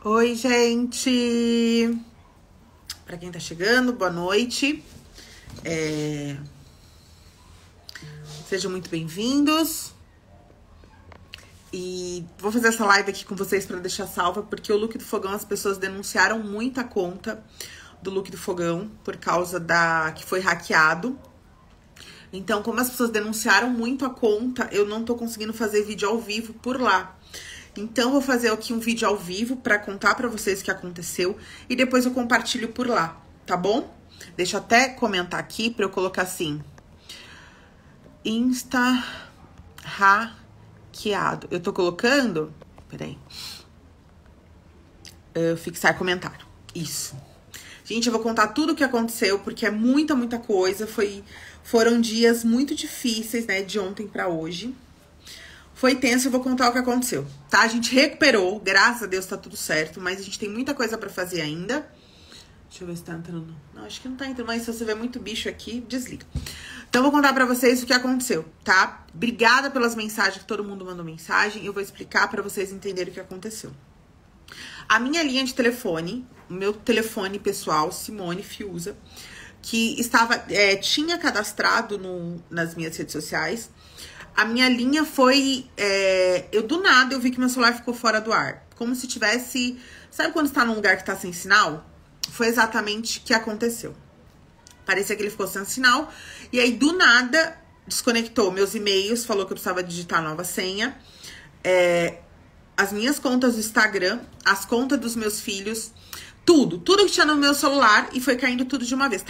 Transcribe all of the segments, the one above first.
Oi, gente! Para quem tá chegando, boa noite. Sejam muito bem-vindos. E vou fazer essa live aqui com vocês para deixar salva, porque o look do fogão, as pessoas denunciaram muita conta do look do fogão por causa que foi hackeado. Então, como as pessoas denunciaram muito a conta, eu não tô conseguindo fazer vídeo ao vivo por lá. Então, vou fazer aqui um vídeo ao vivo pra contar pra vocês o que aconteceu e depois eu compartilho por lá, tá bom? Deixa eu até comentar aqui pra eu colocar assim: Insta hackeado. Eu tô colocando... Peraí. Fixar comentário. Isso. Gente, eu vou contar tudo o que aconteceu, porque é muita coisa. Foram dias muito difíceis, né? De ontem pra hoje. Foi tenso, eu vou contar o que aconteceu, tá? A gente recuperou, graças a Deus tá tudo certo, mas a gente tem muita coisa pra fazer ainda. Deixa eu ver se tá entrando. Não, acho que não tá entrando, mas se você vê muito bicho aqui, desliga. Então, eu vou contar pra vocês o que aconteceu, tá? Obrigada pelas mensagens, que todo mundo mandou mensagem. Eu vou explicar pra vocês entenderem o que aconteceu. A minha linha de telefone, o meu telefone pessoal, Simone Fiuza, que tinha cadastrado nas minhas redes sociais. A minha linha foi... do nada, eu vi que meu celular ficou fora do ar. Como se tivesse... Sabe quando você tá num lugar que tá sem sinal? Foi exatamente o que aconteceu. Parecia que ele ficou sem sinal. E aí, do nada, desconectou meus e-mails. Falou que eu precisava digitar nova senha. As minhas contas do Instagram. As contas dos meus filhos. Tudo que tinha no meu celular. E foi caindo tudo de uma vez.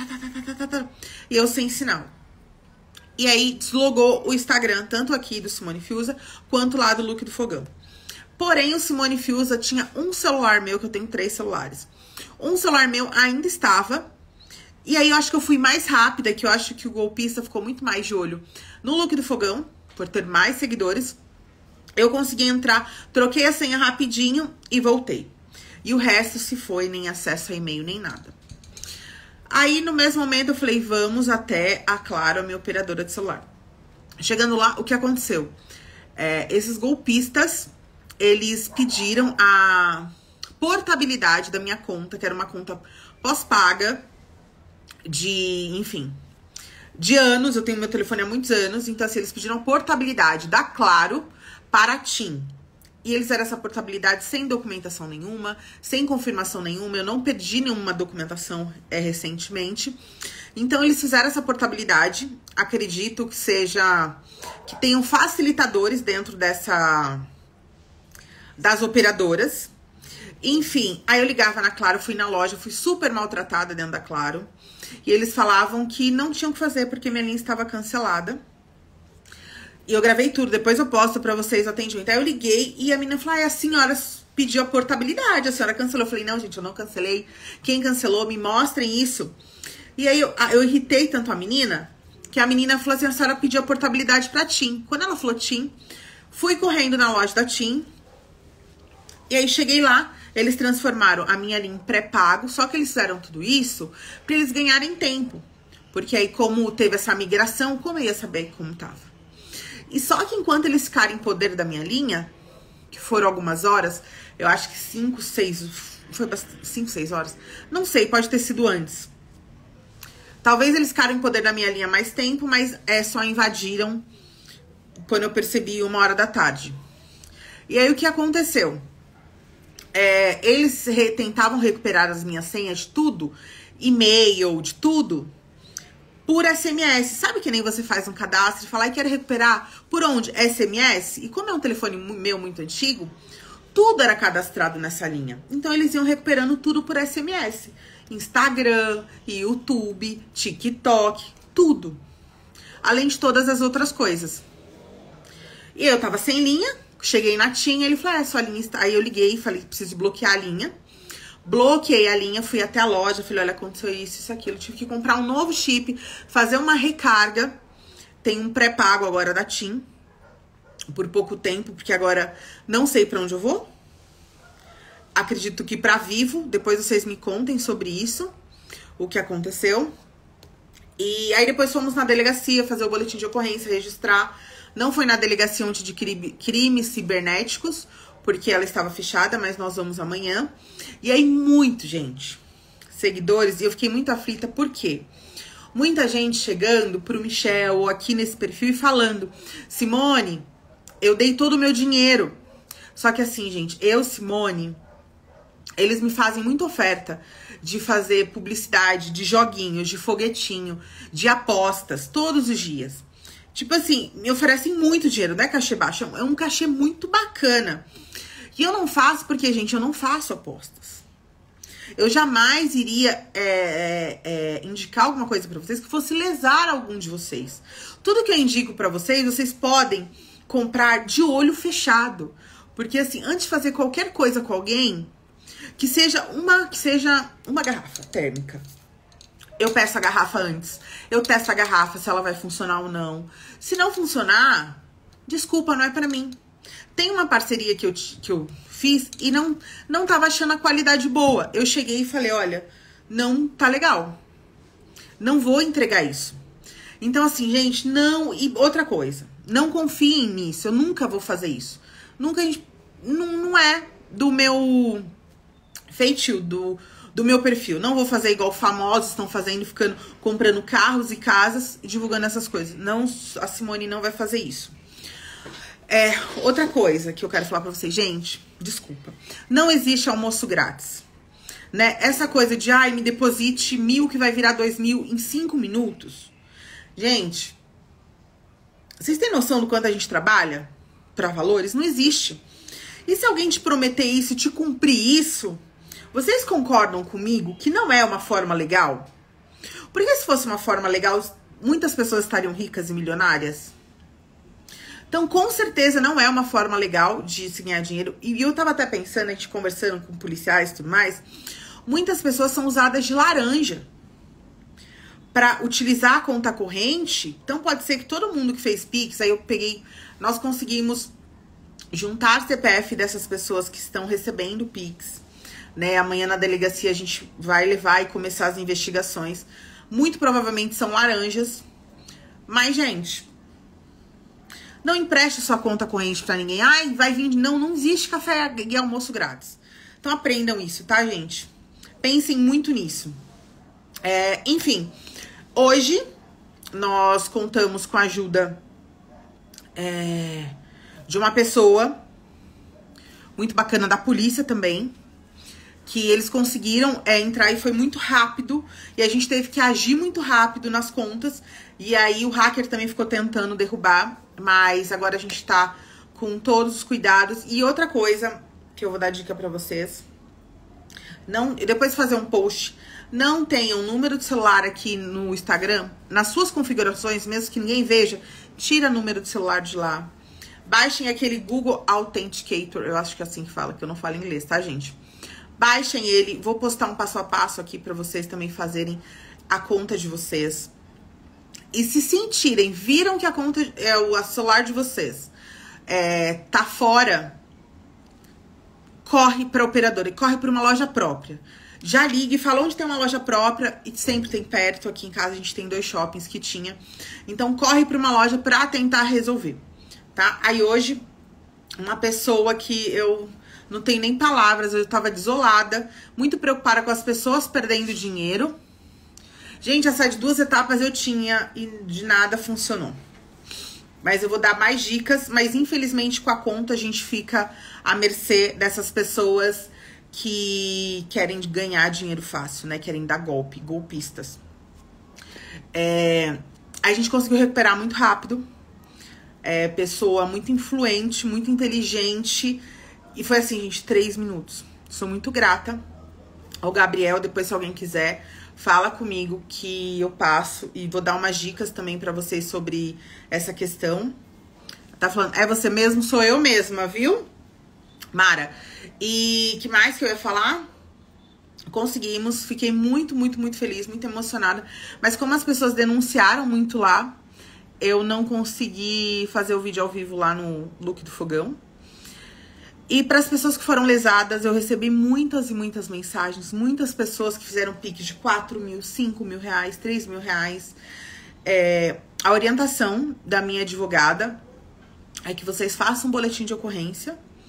E eu sem sinal. E aí, deslogou o Instagram, tanto aqui do Simone Fiuza, quanto lá do Look do Fogão. Porém, o Simone Fiuza tinha um celular meu, que eu tenho 3 celulares. Um celular meu ainda estava. E aí, eu acho que eu fui mais rápida, que eu acho que o golpista ficou muito mais de olho no Look do Fogão, por ter mais seguidores. Eu consegui entrar, troquei a senha rapidinho e voltei. E o resto se foi, nem acesso a e-mail, nem nada. Aí, no mesmo momento, eu falei, vamos até a Claro, a minha operadora de celular. Chegando lá, o que aconteceu? Esses golpistas, eles pediram a portabilidade da minha conta, que era uma conta pós-paga de anos. Eu tenho meu telefone há muitos anos, então assim, eles pediram a portabilidade da Claro para a TIM. E eles fizeram essa portabilidade sem documentação nenhuma, sem confirmação nenhuma. Eu não pedi nenhuma documentação recentemente. Então, eles fizeram essa portabilidade. Acredito que tenham facilitadores dentro das operadoras. Enfim, aí eu ligava na Claro, fui na loja, fui super maltratada dentro da Claro. E eles falavam que não tinham o que fazer porque minha linha estava cancelada. E eu gravei tudo, depois eu posto pra vocês o atendimento. Aí eu liguei e a menina falou, a senhora pediu a portabilidade, a senhora cancelou. Eu falei, não, gente, eu não cancelei. Quem cancelou, me mostrem isso. E aí eu irritei tanto a menina, que a menina falou assim, a senhora pediu a portabilidade pra TIM. Quando ela falou TIM, fui correndo na loja da TIM. E aí cheguei lá, eles transformaram a minha linha em pré-pago, só que eles fizeram tudo isso pra eles ganharem tempo. Porque aí, como teve essa migração, como eu ia saber como tava? E só que enquanto eles ficaram em poder da minha linha, que foram algumas horas, eu acho que 5, 6 horas. Não sei, pode ter sido antes. Talvez eles ficaram em poder da minha linha mais tempo, mas só invadiram quando eu percebi 1h da tarde. E aí o que aconteceu? Eles tentavam recuperar as minhas senhas de tudo, e-mail, de tudo, por SMS. Sabe que nem você faz um cadastro e fala, quero recuperar por onde? SMS? E como é um telefone meu muito antigo, tudo era cadastrado nessa linha. Então, eles iam recuperando tudo por SMS. Instagram, YouTube, TikTok, tudo. Além de todas as outras coisas. E eu tava sem linha, cheguei na TIM, ele falou, sua linha está... Aí eu liguei e falei, preciso bloquear a linha. Bloqueei a linha, fui até a loja, falei, olha, aconteceu isso, aquilo. Tive que comprar um novo chip, fazer uma recarga. Tem um pré-pago agora da TIM, por pouco tempo, porque agora não sei pra onde eu vou. Acredito que pra Vivo, depois vocês me contem sobre isso, o que aconteceu. E aí depois fomos na delegacia fazer o boletim de ocorrência, registrar. Não foi na delegacia onde de crimes cibernéticos, porque ela estava fechada, mas nós vamos amanhã. E aí, gente, seguidores, e eu fiquei muito aflita, por quê? Muita gente chegando pro Michel ou aqui nesse perfil e falando: Simone, eu dei todo o meu dinheiro. Só que assim, gente, Simone, eles me fazem muita oferta de fazer publicidade, de joguinhos, de foguetinho, de apostas, todos os dias. Tipo assim, me oferecem muito dinheiro, não é cachê baixo, é um cachê muito bacana. E eu não faço porque, gente, eu não faço apostas. Eu jamais iria indicar alguma coisa pra vocês que fosse lesar algum de vocês. Tudo que eu indico pra vocês, vocês podem comprar de olho fechado. Porque assim, antes de fazer qualquer coisa com alguém, que seja uma garrafa térmica, eu peço a garrafa antes. Eu testo a garrafa se ela vai funcionar ou não. Se não funcionar, desculpa, não é pra mim. Tem uma parceria que eu fiz e não tava achando a qualidade boa. Eu cheguei e falei, olha, não tá legal. Não vou entregar isso. Então assim, gente, não... E outra coisa, não confiem nisso. Eu nunca vou fazer isso. Nunca, não é do meu feitio, do meu perfil. Não vou fazer igual famosos estão fazendo, ficando comprando carros e casas e divulgando essas coisas. Não, a Simone não vai fazer isso. Outra coisa que eu quero falar pra vocês, gente, desculpa. Não existe almoço grátis, né? Essa coisa de, me deposite 1.000 que vai virar 2.000 em 5 minutos. Gente, vocês têm noção do quanto a gente trabalha pra valores? Não existe. E se alguém te prometer isso e te cumprir isso, vocês concordam comigo que não é uma forma legal? Porque se fosse uma forma legal, muitas pessoas estariam ricas e milionárias. Então, com certeza, não é uma forma legal de se ganhar dinheiro. E eu tava até pensando, a gente conversando com policiais e tudo mais, muitas pessoas são usadas de laranja para utilizar a conta corrente. Então, pode ser que todo mundo que fez Pix, aí nós conseguimos juntar CPF dessas pessoas que estão recebendo Pix, né? Amanhã na delegacia a gente vai levar e começar as investigações. Muito provavelmente são laranjas. Mas, gente, não empreste sua conta corrente pra ninguém. Vai vir... Não existe café e almoço grátis. Então aprendam isso, tá, gente? Pensem muito nisso. Enfim, hoje nós contamos com a ajuda de uma pessoa muito bacana da polícia também, que eles conseguiram entrar e foi muito rápido, e a gente teve que agir muito rápido nas contas, e aí o hacker também ficou tentando derrubar, mas agora a gente tá com todos os cuidados. E outra coisa que eu vou dar dica pra vocês, depois de fazer um post, não tenham número de celular aqui no Instagram, nas suas configurações, mesmo que ninguém veja, tira número de celular de lá. Baixem aquele Google Authenticator, eu acho que é assim que fala, que eu não falo inglês, tá, gente? Baixem ele, vou postar um passo a passo aqui pra vocês também fazerem a conta de vocês. E se sentirem, viram que a conta, o celular de vocês tá fora, corre pra operadora e corre pra uma loja própria. Já liga e fala onde tem uma loja própria, e sempre tem perto. Aqui em casa a gente tem 2 shoppings que tinha. Então corre pra uma loja pra tentar resolver, tá? Aí hoje, uma pessoa que eu não tenho nem palavras, eu tava desolada, muito preocupada com as pessoas perdendo dinheiro. Gente, essas 2 etapas eu tinha e de nada funcionou. Mas eu vou dar mais dicas, mas infelizmente com a conta a gente fica à mercê dessas pessoas que querem ganhar dinheiro fácil, né? Querem dar golpistas. A gente conseguiu recuperar muito rápido. Pessoa muito influente, muito inteligente. E foi assim, gente, 3 minutos. Sou muito grata ao Gabriel. Depois, se alguém quiser, fala comigo que eu passo. E vou dar umas dicas também pra vocês sobre essa questão. Tá falando, é você mesmo? Sou eu mesma, viu? Mara. E que mais que eu ia falar? Conseguimos. Fiquei muito, muito, muito feliz, muito emocionada. Mas como as pessoas denunciaram muito lá, eu não consegui fazer o vídeo ao vivo lá no Look do Fogão. E para as pessoas que foram lesadas, eu recebi muitas e muitas mensagens. Muitas pessoas que fizeram Pix de 4 mil, 5 mil reais, 3 mil reais. A orientação da minha advogada é que vocês façam um boletim de ocorrência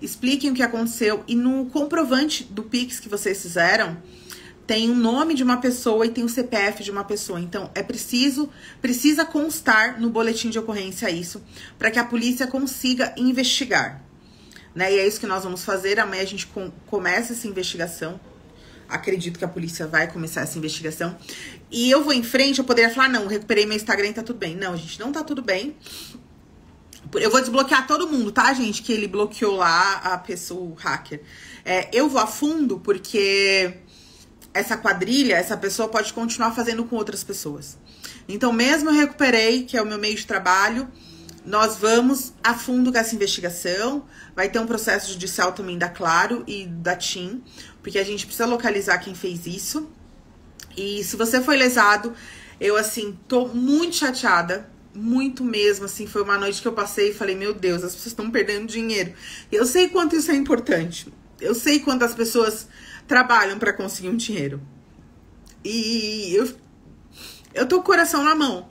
expliquem o que aconteceu. E no comprovante do Pix que vocês fizeram, tem o nome de uma pessoa e tem o CPF de uma pessoa. Então, precisa constar no boletim de ocorrência isso, para que a polícia consiga investigar. Né? E é isso que nós vamos fazer. Amanhã a gente começa essa investigação. Acredito que a polícia vai começar essa investigação. E eu vou em frente, eu poderia falar, não, recuperei meu Instagram e tá tudo bem. Não, gente, não tá tudo bem. Eu vou desbloquear todo mundo, tá, gente? Que ele bloqueou lá a pessoa, o hacker. Eu vou a fundo porque essa quadrilha, essa pessoa pode continuar fazendo com outras pessoas. Então, mesmo eu recuperei, que é o meu meio de trabalho, nós vamos a fundo com essa investigação. Vai ter um processo judicial também da Claro e da TIM, porque a gente precisa localizar quem fez isso. E se você foi lesado, eu, assim, tô muito chateada. Muito mesmo, assim, foi uma noite que eu passei e falei, meu Deus, as pessoas estão perdendo dinheiro. Eu sei quanto isso é importante. Eu sei quanto as pessoas trabalham pra conseguir um dinheiro. E eu tô com o coração na mão.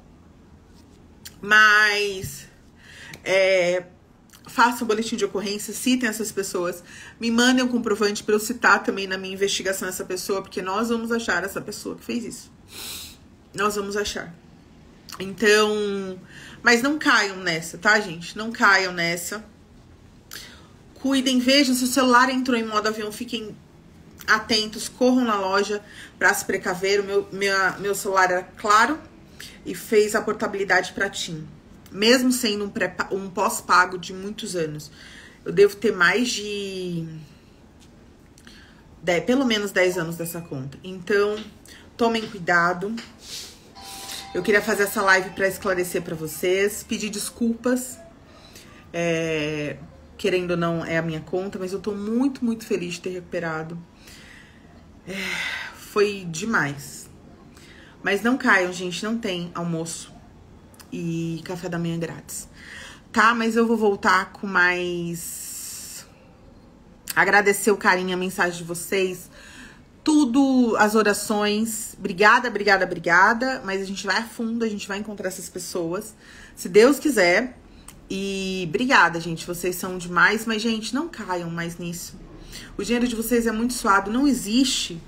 Mas façam um boletim de ocorrência, citem essas pessoas, me mandem um comprovante pra eu citar também na minha investigação essa pessoa, porque nós vamos achar essa pessoa que fez isso. Nós vamos achar. Então, mas não caiam nessa, tá, gente? Não caiam nessa. Cuidem, vejam se o celular entrou em modo avião, fiquem atentos, corram na loja pra se precaver. Meu celular era Claro e fez a portabilidade pra TIM. Mesmo sendo um pós-pago de muitos anos. Eu devo ter mais de pelo menos 10 anos dessa conta. Então, tomem cuidado. Eu queria fazer essa live para esclarecer para vocês, pedir desculpas, querendo ou não, é a minha conta, mas eu tô muito, muito feliz de ter recuperado. Foi demais. Mas não caiam, gente, não tem almoço e café da manhã grátis. Tá, mas eu vou voltar com mais... Agradecer o carinho, a mensagem de vocês. Tudo, as orações, obrigada, mas a gente vai a fundo, a gente vai encontrar essas pessoas, se Deus quiser. E obrigada, gente, vocês são demais, mas, gente, não caiam mais nisso. O dinheiro de vocês é muito suado, não existe,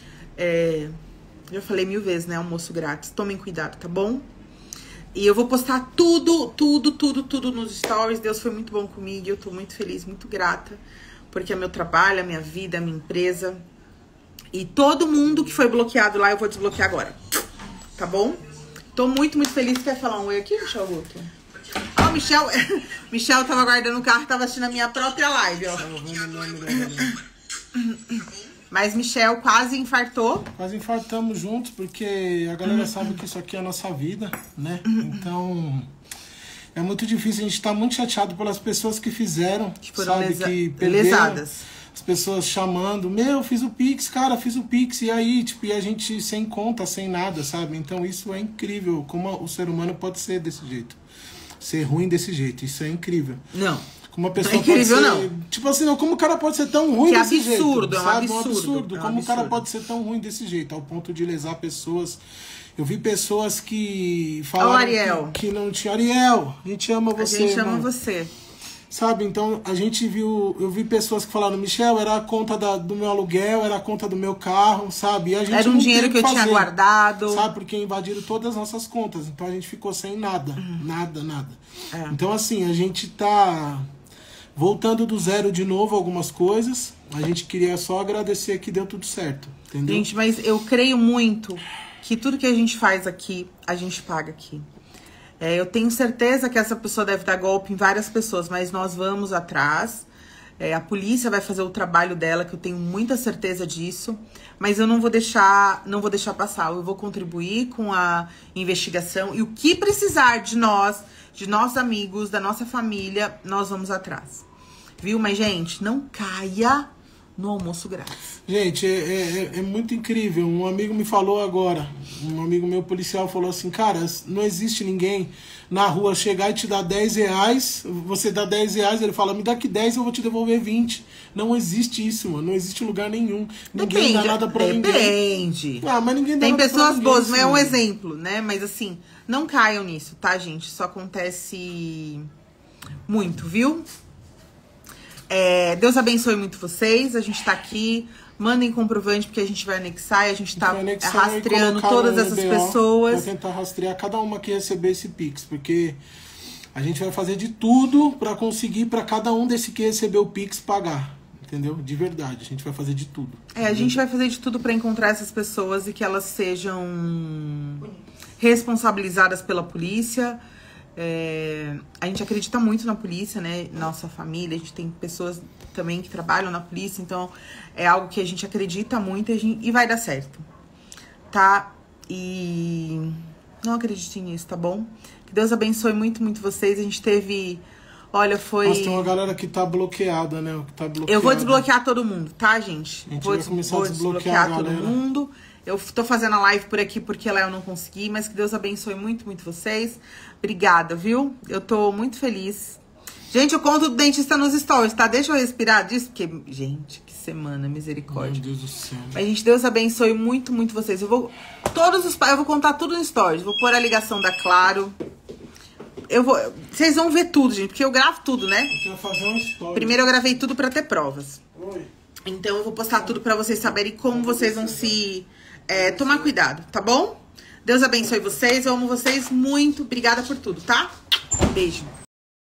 já falei 1000 vezes, né, almoço grátis. Tomem cuidado, tá bom? E eu vou postar tudo nos stories. Deus foi muito bom comigo, eu tô muito feliz, muito grata, porque é meu trabalho, a minha vida, a minha empresa. E todo mundo que foi bloqueado lá, eu vou desbloquear agora. Tá bom? Tô muito, muito feliz. Quer falar um oi aqui, Michel Guto? Ó, Michel tava guardando o carro, tava assistindo a minha própria live, ó. Mas Michel quase infartou. Quase infartamos juntos, porque a galera sabe que isso aqui é a nossa vida, né? Então, é muito difícil. A gente tá muito chateado pelas pessoas que fizeram, que foram que perderam. Lesadas. As pessoas chamando, fiz o Pix, cara, fiz o Pix, e aí, tipo, e a gente sem conta, sem nada, sabe? Então isso é incrível, como o ser humano pode ser desse jeito, ser ruim desse jeito, isso é incrível. Não, como uma pessoa não é incrível, pode ser, não. Tipo assim, não, como o cara pode ser tão ruim desse jeito? É um absurdo, como o cara pode ser tão ruim desse jeito, ao ponto de lesar pessoas. Eu vi pessoas que falaram que não tinha... Ariel, a gente ama você, a gente ama você. Sabe, então eu vi pessoas que falaram, Michel, era a conta do meu aluguel, era a conta do meu carro, sabe? E a gente era um dinheiro que eu tinha guardado. Sabe, porque invadiram todas as nossas contas, então a gente ficou sem nada, nada. Então assim, a gente tá voltando do zero de novo algumas coisas, a gente queria só agradecer que deu tudo certo, entendeu? Gente, mas eu creio muito que tudo que a gente faz aqui, a gente paga aqui. Eu tenho certeza que essa pessoa deve dar golpe em várias pessoas, mas nós vamos atrás. A polícia vai fazer o trabalho dela, que eu tenho muita certeza disso. Mas eu não vou deixar passar. Eu vou contribuir com a investigação. E o que precisar de nós, de nossos amigos, da nossa família, nós vamos atrás. Viu? Mas, gente, não caia no almoço grátis. Gente, é muito incrível. Um amigo me falou agora, um amigo meu policial falou assim, cara, não existe ninguém na rua chegar e te dar 10 reais, você dá 10 reais, ele fala, me dá aqui 10, eu vou te devolver 20. Não existe isso, mano. Não existe lugar nenhum. Ninguém dá nada pra ninguém. Depende. Mas ninguém dá Tem nada pessoas pra boas, ninguém, mas é um assim. exemplo, né? Mas assim, não caiam nisso, tá, gente? Isso acontece muito, viu? Deus abençoe muito vocês. A gente tá aqui. Mandem comprovante, porque a gente vai anexar e a gente tá rastreando todas essas pessoas. Vou tentar rastrear cada uma que receber esse Pix, porque a gente vai fazer de tudo pra conseguir pra cada um desse que recebeu o Pix pagar. Entendeu? De verdade, a gente vai fazer de tudo. A gente vai fazer de tudo pra encontrar essas pessoas e que elas sejam responsabilizadas pela polícia. A gente acredita muito na polícia, né? Nossa família, a gente tem pessoas também que trabalham na polícia, então é algo que a gente acredita muito e vai dar certo, tá? E não acreditem nisso, tá bom? Que Deus abençoe muito, muito vocês. A gente teve... Olha, foi... Mas tem uma galera que tá bloqueada, né? Que tá bloqueada. Eu vou desbloquear todo mundo, tá, gente? A gente vai começar a desbloquear todo mundo. Eu tô fazendo a live por aqui porque lá eu não consegui, mas que Deus abençoe muito, muito vocês. Obrigada, viu? Eu tô muito feliz. Gente, eu conto do dentista nos stories, tá? Deixa eu respirar disso, porque... Gente, que semana, misericórdia. Meu Deus do céu. Mas, gente, Deus abençoe muito, muito vocês. Eu vou contar tudo no stories. Vou pôr a ligação da Claro. Vocês vão ver tudo, gente, porque eu gravo tudo, né? Eu quero fazer um story. Primeiro eu gravei tudo pra ter provas. Oi. Então eu vou postar tudo pra vocês saberem como vocês vão se tomar cuidado, tá bom? Deus abençoe vocês, eu amo vocês muito. Obrigada por tudo, tá? Beijo.